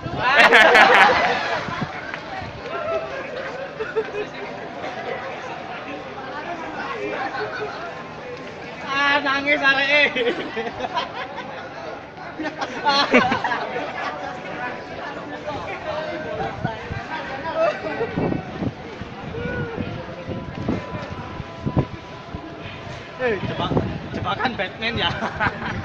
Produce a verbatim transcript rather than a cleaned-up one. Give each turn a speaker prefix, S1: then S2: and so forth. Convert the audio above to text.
S1: Ah, nangis arek. Eh, jebak jebakan Batman ya.